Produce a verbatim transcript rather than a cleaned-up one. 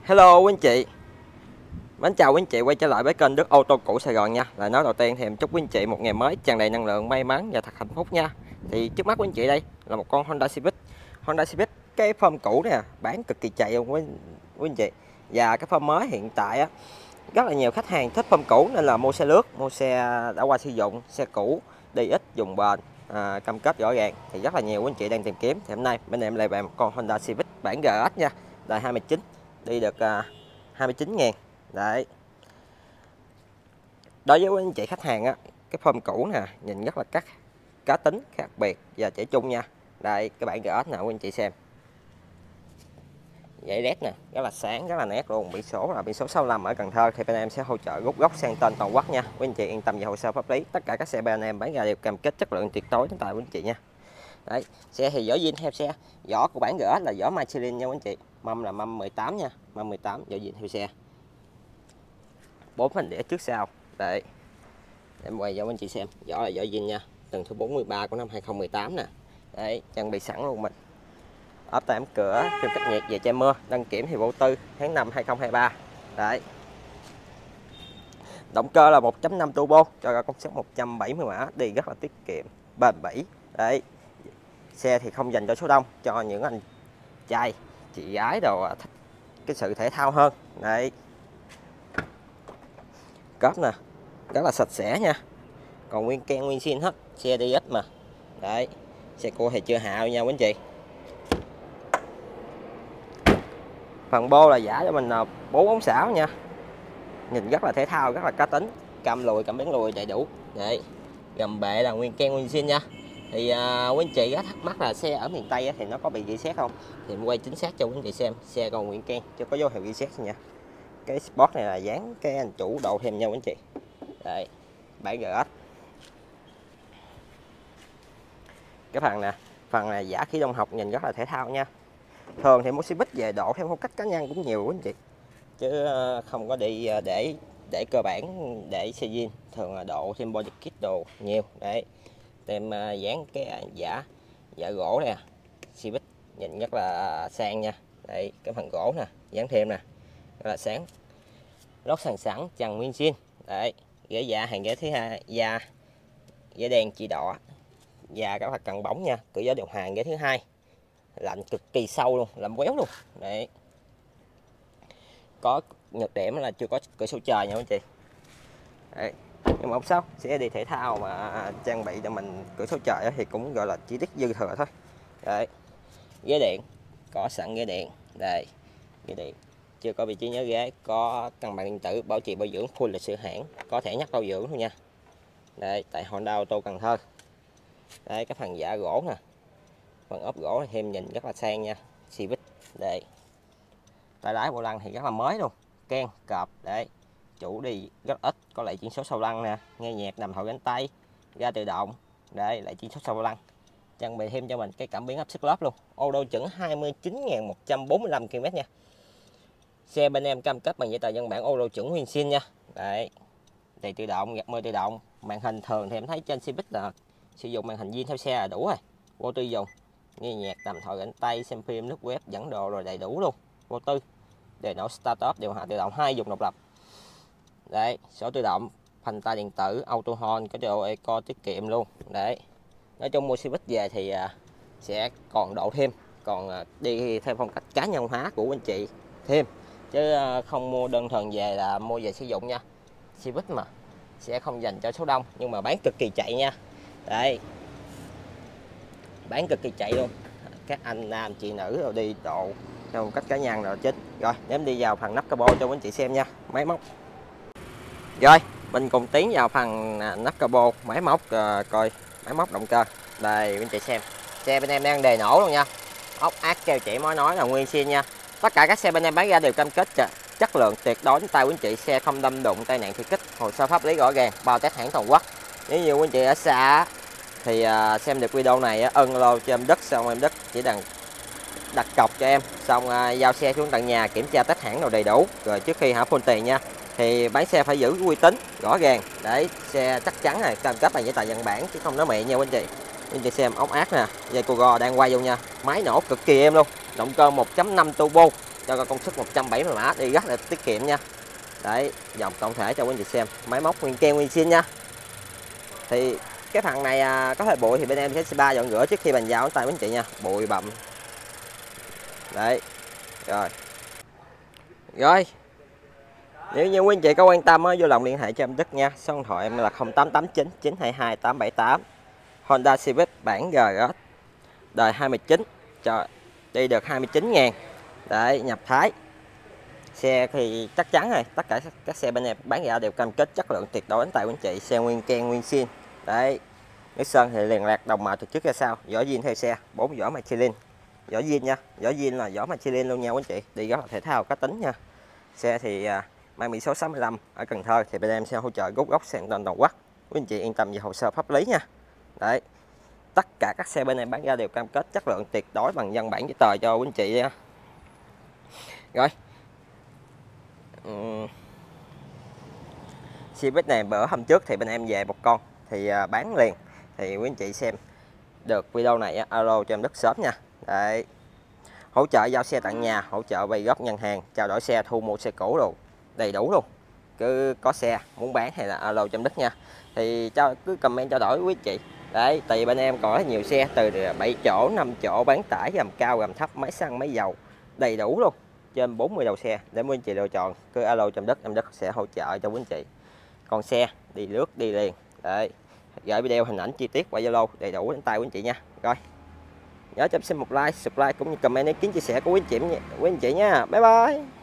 Hello quý anh chị. Mến chào quý anh chị quay trở lại với kênh Đức Ô Tô Cũ Sài Gòn nha. Lời nói đầu tiên thì em chúc quý anh chị một ngày mới tràn đầy năng lượng, may mắn và thật hạnh phúc nha. Thì trước mắt quý anh chị đây là một con Honda Civic. Honda Civic cái form cũ nè, bán cực kỳ chạy luôn quý, quý anh chị. Và cái form mới hiện tại á, rất là nhiều khách hàng thích form cũ nên là mua xe lướt, mua xe đã qua sử dụng, xe cũ đi ít dùng bền, à, cam kết rõ ràng thì rất là nhiều quý anh chị đang tìm kiếm. Thì hôm nay bên em lại về một con Honda Civic bản giê ét nha, đời hai mươi chín, đi được à, hai mươi chín ngàn. Đấy. Đối với quý anh chị khách hàng á, cái form cũ nè, nhìn rất là cắt cá tính, khác biệt và trẻ trung nha. Đây, cái bản giê ét nào quý anh chị xem. Dãy led nè, rất là sáng, rất là nét luôn. Biển số là biển số sáu lăm ở Cần Thơ thì bên em sẽ hỗ trợ rút gốc sang tên toàn quốc nha. Quý anh chị yên tâm về hồ sơ pháp lý. Tất cả các xe bên em bán ra đều cam kết chất lượng tuyệt đối đến tay quý anh chị nha. Đấy, xe thì vỏ zin theo xe. Vỏ của bản giê ét là vỏ Michelin nha quý anh chị. Mâm là mâm mười tám nha, mâm mười tám vỏ zin theo xe. Bốn phanh đĩa trước sau. Đấy. Em quay cho quý anh chị xem. Vỏ là vỏ zin nha. Tầng thứ bốn mươi ba của năm hai không một tám nè. Đấy, trang bị sẵn luôn mình. Ốp tám cửa, phim cách nhiệt về che mưa, đăng kiểm thì vô tư tháng năm hai không hai ba. Đấy. Động cơ là một chấm năm turbo cho ra công suất một trăm bảy mươi mã, đi rất là tiết kiệm, bền bỉ. Đấy. Xe thì không dành cho số đông, cho những anh trai, chị gái đồ thích cái sự thể thao hơn. Đấy. Cốp nè, rất là sạch sẽ nha. Còn nguyên ken nguyên zin hết, xe đi ít mà. Đấy. Xe cua thì chưa hạo nha quý anh chị. Phần bô là giả cho mình bốn ống xảo nha. Nhìn rất là thể thao, rất là cá tính. Cam lùi, cảm biến lùi đầy đủ. Đấy. Gầm bệ là nguyên ken nguyên zin nha. Thì à, quý anh chị á, thắc mắc là xe ở miền Tây á, thì nó có bị rỉ sét không? Thì em quay chính xác cho quý anh chị xem. Xe còn nguyên ken, chưa có dấu hiệu rỉ sét nha. Cái sport này là dán cái anh chủ độ thêm nha quý anh chị. Đấy. Bản giê ét. Cái phần nè, phần này giả khí động học, nhìn rất là thể thao nha. Thường thì mua Civic về độ theo phong cách cá nhân cũng nhiều quý anh chị, chứ không có đi để để cơ bản để xe zin, thường là độ thêm body kit đồ nhiều. Đấy, tem dán cái giả giả gỗ nè, Civic nhìn rất là sang nha. Đây, cái phần gỗ nè, dán thêm nè, rất là sáng. Lót sàn sẵn, trần nguyên zin. Đấy, ghế da hàng ghế thứ hai, da ghế đen chỉ đỏ, da rất là cân bóng nha. Cửa gió điều hòa ghế thứ hai, lạnh cực kỳ sâu luôn, làm quéo luôn. Đấy. Có nhược điểm là chưa có cửa sổ trời nha anh chị. Đấy. Nhưng mà không sao, sẽ đi thể thao mà trang bị cho mình cửa sổ trời thì cũng gọi là chi tiết dư thừa thôi. Đấy. Ghế điện, có sẵn ghế điện. Đây, ghế điện. Chưa có vị trí nhớ ghế, có cân bằng điện tử, bảo trì bảo dưỡng full lịch sử hãng, có thể nhắc bảo dưỡng luôn nha. Đây, tại Honda ô tô Cần Thơ. Đây, cái phần giả gỗ nè. Phần ốp gỗ thêm nhìn rất là sang nha. Civic. Đây. Tay lái vô lăng thì rất là mới luôn. Ken, cọp. Đấy. Chủ đi rất ít. Có lại chuyển số sau lăng nè. Nghe nhạc, nằm thổi cánh tay. Ga tự động. Đây, lại chuyển số sau lăng. Trang bị thêm cho mình cái cảm biến áp suất lớp luôn. Ô tô chuẩn hai mươi chín nghìn một trăm bốn mươi lăm ki lô mét nha. Xe bên em cam kết bằng giấy tờ nhân bản ô tô chuẩn nguyên zin nha. Đấy. Đèn tự động, gạt mưa tự động. Màn hình thường thì em thấy trên Civic là sử dụng màn hình zin theo xe là đủ rồi. Vô tư dùng. Nghe nhạc, nằm thổi cánh tay, xem phim, lướt web, dẫn đồ rồi đầy đủ luôn. Vô tư. Đề nổ start up, điều hòa tự động hai dùng độc lập. Đấy, số tự động, phanh tay điện tử, auto hold, có độ eco tiết kiệm luôn. Đấy. Nói chung mua Civic về thì à, sẽ còn độ thêm, còn à, đi theo phong cách cá nhân hóa của anh chị thêm, chứ à, không mua đơn thuần về là mua về sử dụng nha. Civic mà sẽ không dành cho số đông, nhưng mà bán cực kỳ chạy nha. Đấy. Bán cực kỳ chạy luôn. Các anh nam chị nữ rồi đi độ theo một cách cá nhân rồi chính. Rồi, em đi vào phần nắp cabo cho quý anh chị xem nha. Máy móc. Rồi, mình cùng tiến vào phần nắp cabo, máy móc, uh, coi máy móc động cơ. Đây quý anh chị xem. Xe bên em đang đề nổ luôn nha. Ốc ác keo chỉ mới nói là nguyên zin nha. Tất cả các xe bên em bán ra đều cam kết chất lượng tuyệt đối đến tay quý anh chị. Xe không đâm đụng, tai nạn, thi kích, hồ sơ pháp lý rõ ràng, bao test hãng toàn quốc. Nếu như quý anh chị ở xa thì uh, xem được video này uh, ân lô cho em Đức, xong em Đức chỉ đằng đặt cọc cho em, xong uh, giao xe xuống tận nhà, kiểm tra test hãng nào đầy đủ rồi trước khi hả full tiền nha. Thì bán xe phải giữ uy tín rõ ràng để xe chắc chắn này, cam kết bằng giấy tờ nhân bản chứ không nói mẹ nha anh chị. Anh chị xem ống ác nè, dây cô gò đang quay vô nha, máy nổ cực kỳ êm luôn. Động cơ một chấm năm turbo, cho con công suất một trăm bảy mươi mã đi rất là tiết kiệm nha. Đấy, dòng tổng thể cho quý anh chị xem, máy móc nguyên keo nguyên zin nha. Thì cái phần này à, có hơi bụi thì bên em sẽ spa dọn rửa trước khi bàn giao đến tay quý anh chị nha, bụi bặm. Đấy, rồi. Rồi. Nếu như quý anh chị có quan tâm á, vui lòng liên hệ cho em Đức nha. Số điện thoại em là không tám tám chín chín hai hai tám bảy tám. Honda Civic bản giê ét đời hai mươi chín, cho đi được hai mươi chín ngàn. Đấy, nhập Thái. Xe thì chắc chắn rồi, tất cả các xe bên em bán ra đều cam kết chất lượng tuyệt đối đến tay quý anh chị, xe nguyên keng nguyên zin. Đấy. Nước sơn thì liền lạc đồng màu từ trước ra sau, vỏ zin theo xe, bốn vỏ Michelin. Vỏ zin nha, vỏ zin là vỏ Michelin luôn nha quý anh chị, đi rất là thể thao cá tính nha. Xe thì à, mang biển số sáu mươi lăm ở Cần Thơ, thì bên em sẽ hỗ trợ gốc gốc sang tên toàn quốc. Quý anh chị yên tâm về hồ sơ pháp lý nha. Đấy. Tất cả các xe bên em bán ra đều cam kết chất lượng tuyệt đối bằng văn bản giấy tờ cho quý anh chị nha. Rồi. Uhm. Civic này bữa hôm trước thì bên em về một con thì à, bán liền, thì quý anh chị xem được video này alo cho em Đức sớm nha. Đấy. Hỗ trợ giao xe tận nhà, hỗ trợ vay góp ngân hàng, trao đổi xe, thu mua xe cũ luôn, đầy đủ luôn. Cứ có xe muốn bán hay là alo cho em Đức nha, thì cho cứ comment trao đổi quý chị. Đấy, tại vì bên em còn rất nhiều xe từ bảy chỗ, năm chỗ, bán tải, gầm cao, gầm thấp, máy xăng, máy dầu, đầy đủ luôn, trên bốn mươi đầu xe để quý anh chị lựa chọn. Cứ alo cho em Đức, em Đức sẽ hỗ trợ cho quý anh chị. Còn xe đi lướt đi liền. Đấy, gửi video hình ảnh chi tiết qua Zalo đầy đủ đến tay quý anh chị nha. Rồi, nhớ cho em xin một like, subscribe cũng như comment ý kiến chia sẻ của quý anh chị quý anh chị nha. Bye bye.